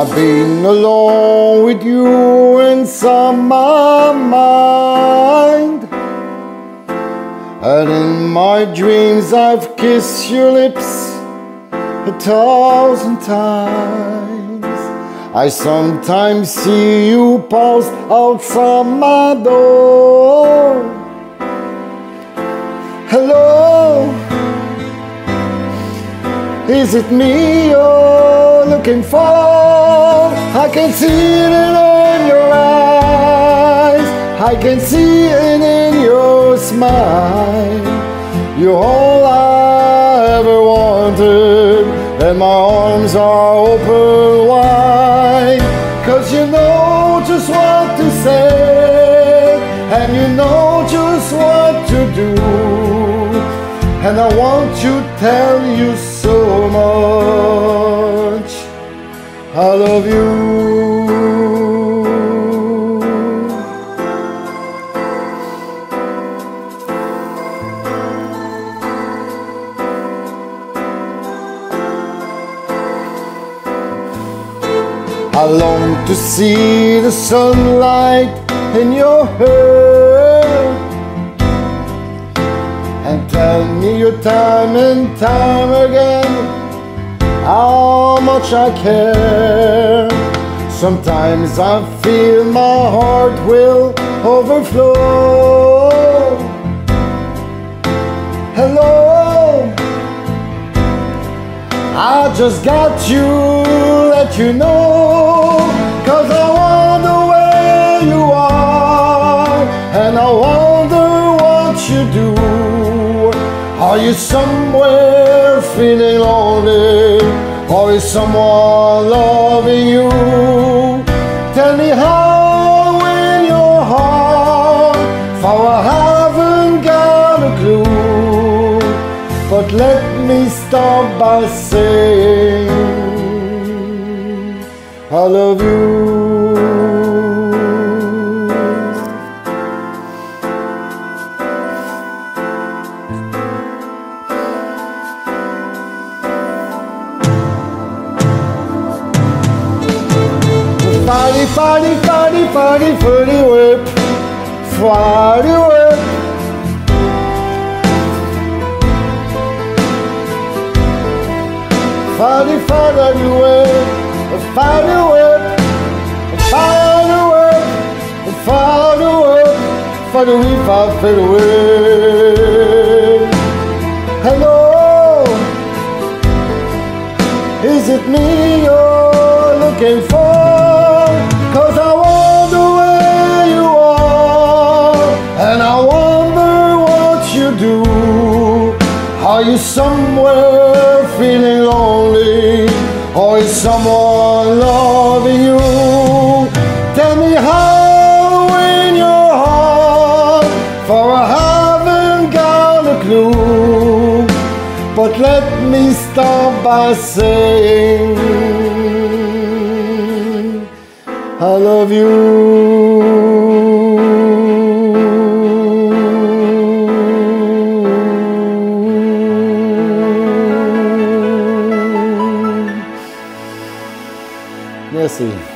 I've been alone with you inside my mind, and in my dreams I've kissed your lips 1,000 times. I sometimes see you pass outside my door. Hello, is it me you're looking for? I can see it in your eyes, I can see it in your smile. You're all I ever wanted, and my arms are open wide. 'Cause you know just what to say, and you know just what to do, and I want to tell you so much I love you. I long to see the sunlight in your hair, and tell me your time and time again how much I care. Sometimes I feel my heart will overflow. Hello, I just got to let you know, 'cause I wonder where you are, and I wonder what you do. Are you somewhere feeling lonely, or is someone loving you? Tell me how in your heart, for I haven't got a clue. But let me start by saying I love you. Fighty, fighty, fighty, fighty, fighty whip, fighty whip. Fighty, fighty whip, fighty whip, fighty whip, fighty whip, fighty whip, fighty whip. Hello, is it me you're looking for? 'Cause I wonder where you are, and I wonder what you do. Are you somewhere feeling lonely, or is someone loving you? Tell me how in your heart, for I haven't got a clue. But let me start by saying I love you. Merci.